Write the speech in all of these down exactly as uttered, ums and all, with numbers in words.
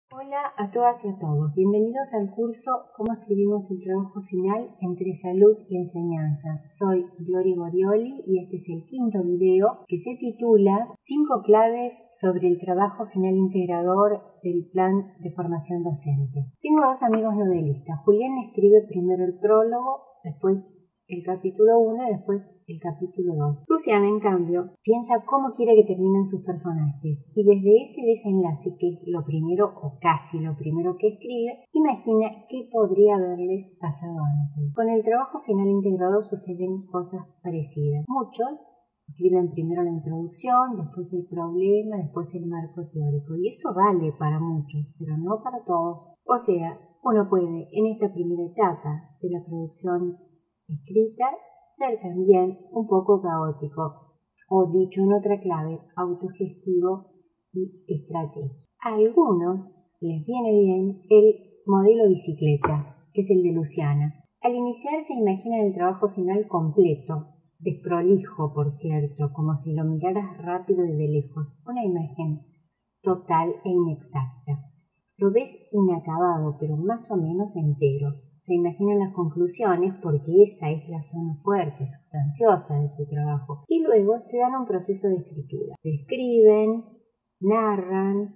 Hola a todas y a todos, bienvenidos al curso Cómo escribimos el trabajo final entre salud y enseñanza. Soy Gloria Morioli y este es el quinto video que se titula cinco claves sobre el trabajo final integrador del plan de formación docente. Tengo dos amigos novelistas. Julián escribe primero el prólogo, después el capítulo uno y después el capítulo dos. Luciana, en cambio, piensa cómo quiere que terminen sus personajes y desde ese desenlace, que es lo primero o casi lo primero que escribe, imagina qué podría haberles pasado antes. Con el trabajo final integrado suceden cosas parecidas. Muchos escriben primero la introducción, después el problema, después el marco teórico, y eso vale para muchos, pero no para todos. O sea, uno puede en esta primera etapa de la producción escrita ser también un poco caótico, o dicho en otra clave, autogestivo y estratégico. A algunos les viene bien el modelo bicicleta, que es el de Luciana. Al iniciar se imaginan el trabajo final completo, desprolijo por cierto, como si lo miraras rápido y de lejos, una imagen total e inexacta. Lo ves inacabado, pero más o menos entero. Se imaginan las conclusiones porque esa es la zona fuerte, sustanciosa de su trabajo. Y luego se dan un proceso de escritura. Escriben, narran,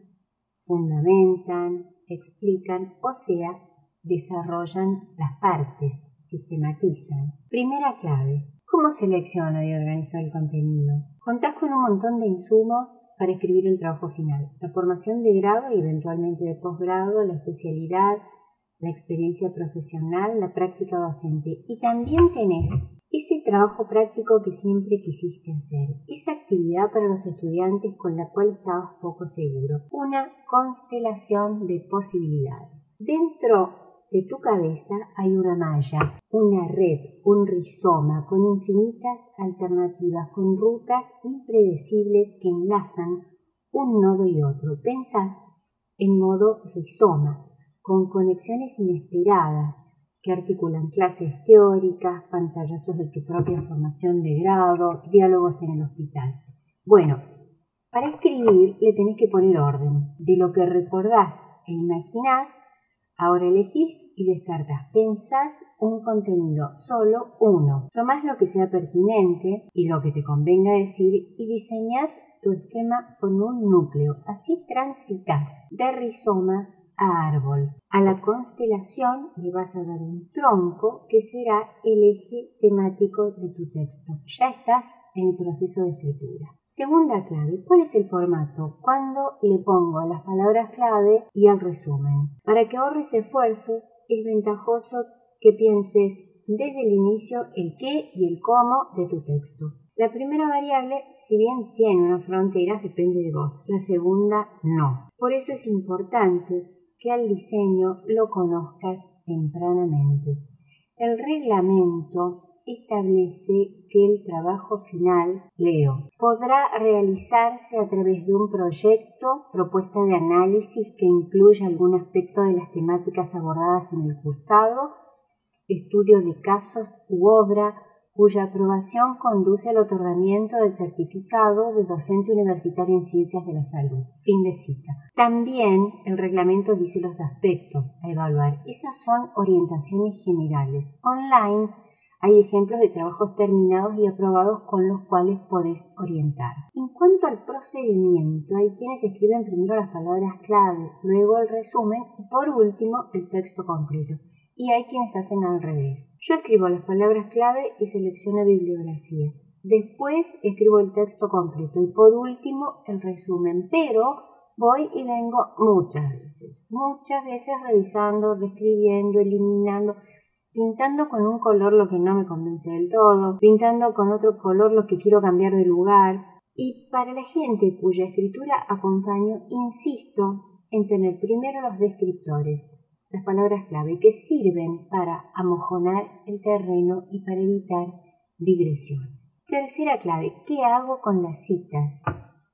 fundamentan, explican, o sea, desarrollan las partes, sistematizan. Primera clave. ¿Cómo selecciona y organiza el contenido? Contás con un montón de insumos para escribir el trabajo final. La formación de grado y eventualmente de posgrado, la especialidad, la experiencia profesional, la práctica docente. Y también tenés ese trabajo práctico que siempre quisiste hacer, esa actividad para los estudiantes con la cual estabas poco seguro. Una constelación de posibilidades. Dentro de tu cabeza hay una malla, una red, un rizoma con infinitas alternativas, con rutas impredecibles que enlazan un nodo y otro. Pensás en modo rizoma, con conexiones inesperadas que articulan clases teóricas, pantallazos de tu propia formación de grado, diálogos en el hospital. Bueno, para escribir le tenés que poner orden. De lo que recordás e imaginás, ahora elegís y descartás. Pensás un contenido, solo uno. Tomás lo que sea pertinente y lo que te convenga decir y diseñás tu esquema con un núcleo. Así transitas de rizoma a árbol. A la constelación le vas a dar un tronco que será el eje temático de tu texto. Ya estás en el proceso de escritura. Segunda clave, ¿cuál es el formato? Cuando le pongo las palabras clave y el resumen. Para que ahorres esfuerzos, es ventajoso que pienses desde el inicio el qué y el cómo de tu texto. La primera variable, si bien tiene unas fronteras, depende de vos. La segunda, no. Por eso es importante que al diseño lo conozcas tempranamente. El reglamento establece que el trabajo final, leo, podrá realizarse a través de un proyecto, propuesta de análisis que incluya algún aspecto de las temáticas abordadas en el cursado, estudio de casos u obra cuya aprobación conduce al otorgamiento del certificado de docente universitario en ciencias de la salud. Fin de cita. También el reglamento dice los aspectos a evaluar. Esas son orientaciones generales. Online hay ejemplos de trabajos terminados y aprobados con los cuales podés orientar. En cuanto al procedimiento, hay quienes escriben primero las palabras clave, luego el resumen y por último el texto completo. Y hay quienes hacen al revés. Yo escribo las palabras clave y selecciono bibliografía. Después escribo el texto completo y por último el resumen. Pero voy y vengo muchas veces. Muchas veces revisando, reescribiendo, eliminando, pintando con un color lo que no me convence del todo, pintando con otro color lo que quiero cambiar de lugar. Y para la gente cuya escritura acompaño, insisto en tener primero los descriptores, las palabras clave que sirven para amojonar el terreno y para evitar digresiones. Tercera clave, ¿qué hago con las citas?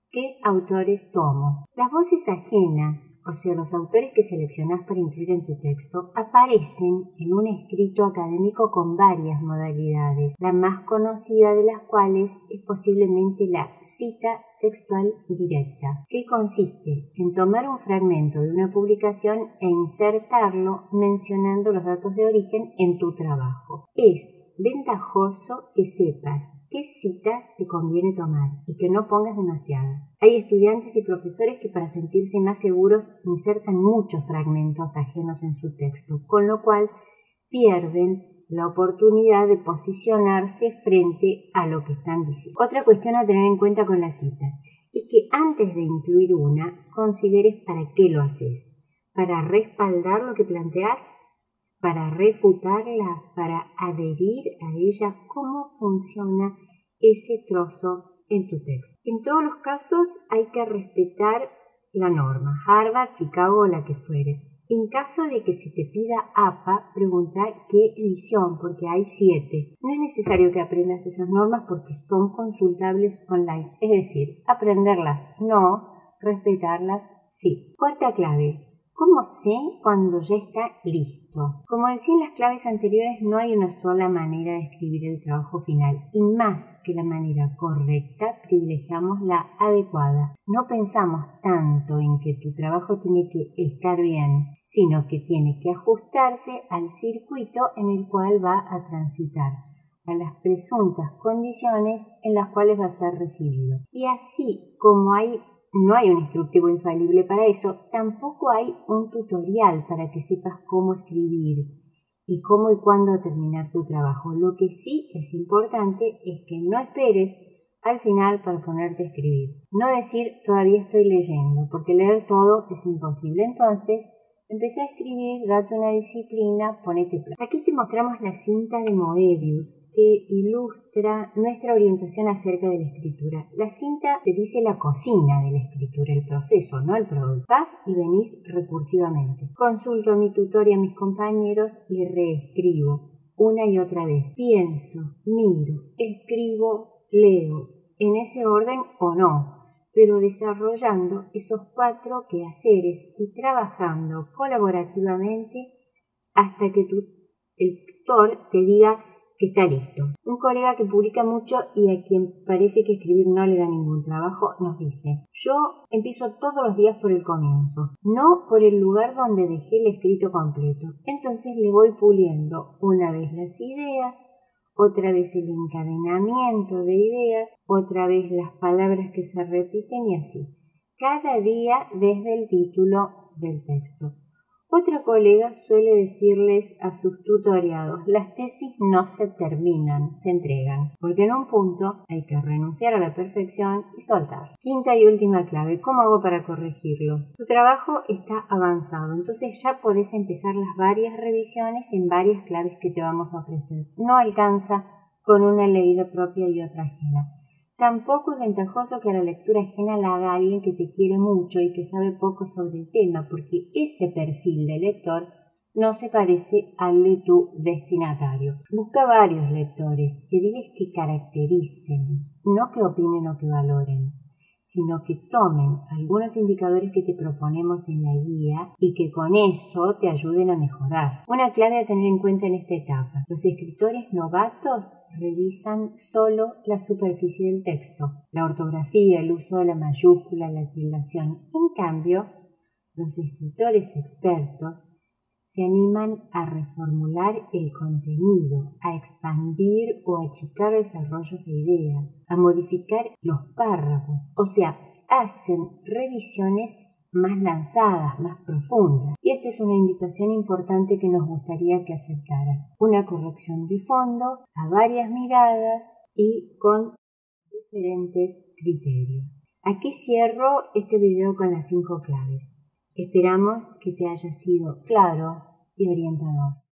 ¿Qué autores tomo? Las voces ajenas, o sea, los autores que seleccionás para incluir en tu texto, aparecen en un escrito académico con varias modalidades, la más conocida de las cuales es posiblemente la cita textual directa, que consiste en tomar un fragmento de una publicación e insertarlo mencionando los datos de origen en tu trabajo. Es ventajoso que sepas qué citas te conviene tomar y que no pongas demasiadas. Hay estudiantes y profesores que para sentirse más seguros insertan muchos fragmentos ajenos en su texto, con lo cual pierden la oportunidad de posicionarse frente a lo que están diciendo. Otra cuestión a tener en cuenta con las citas es que antes de incluir una, consideres para qué lo haces. ¿Para respaldar lo que planteas? ¿Para refutarla? ¿Para adherir a ella? ¿Cómo funciona ese trozo en tu texto? En todos los casos hay que respetar la norma, Harvard, Chicago o la que fuere. En caso de que se te pida A P A, pregunta qué edición, porque hay siete. No es necesario que aprendas esas normas porque son consultables online, es decir, aprenderlas no, respetarlas sí. Cuarta clave. ¿Cómo sé cuando ya está listo? Como decía en las claves anteriores, no hay una sola manera de escribir el trabajo final y más que la manera correcta, privilegiamos la adecuada. No pensamos tanto en que tu trabajo tiene que estar bien, sino que tiene que ajustarse al circuito en el cual va a transitar, a las presuntas condiciones en las cuales va a ser recibido. Y así como hay No hay un instructivo infalible para eso, tampoco hay un tutorial para que sepas cómo escribir y cómo y cuándo terminar tu trabajo. Lo que sí es importante es que no esperes al final para ponerte a escribir. No decir todavía estoy leyendo, porque leer todo es imposible. Entonces, empecé a escribir, date una disciplina, ponete plan. Aquí te mostramos la cinta de Moebius que ilustra nuestra orientación acerca de la escritura. La cinta te dice la cocina de la escritura, el proceso, no el producto. Vas y venís recursivamente. Consulto a mi tutor y a mis compañeros y reescribo una y otra vez. Pienso, miro, escribo, leo, en ese orden o no, pero desarrollando esos cuatro quehaceres y trabajando colaborativamente hasta que tu, el tutor te diga que está listo. Un colega que publica mucho y a quien parece que escribir no le da ningún trabajo nos dice: yo empiezo todos los días por el comienzo, no por el lugar donde dejé el escrito completo. Entonces le voy puliendo una vez las ideas, otra vez el encadenamiento de ideas, otra vez las palabras que se repiten y así, cada día desde el título del texto. Otro colega suele decirles a sus tutoriados: las tesis no se terminan, se entregan, porque en un punto hay que renunciar a la perfección y soltar. Quinta y última clave, ¿cómo hago para corregirlo? Tu trabajo está avanzado, entonces ya podés empezar las varias revisiones en varias claves que te vamos a ofrecer. No alcanza con una leída propia y otra ajena. Tampoco es ventajoso que la lectura ajena la haga alguien que te quiere mucho y que sabe poco sobre el tema, porque ese perfil de lector no se parece al de tu destinatario. Busca varios lectores que diles que caractericen, no que opinen o que valoren, sino que tomen algunos indicadores que te proponemos en la guía y que con eso te ayuden a mejorar. Una clave a tener en cuenta en esta etapa: los escritores novatos revisan solo la superficie del texto, la ortografía, el uso de la mayúscula, la tildación. En cambio, los escritores expertos se animan a reformular el contenido, a expandir o achicar desarrollos de ideas, a modificar los párrafos, o sea, hacen revisiones más lanzadas, más profundas. Y esta es una invitación importante que nos gustaría que aceptaras. Una corrección de fondo, a varias miradas y con diferentes criterios. Aquí cierro este video con las cinco claves. Esperamos que te haya sido claro y orientador.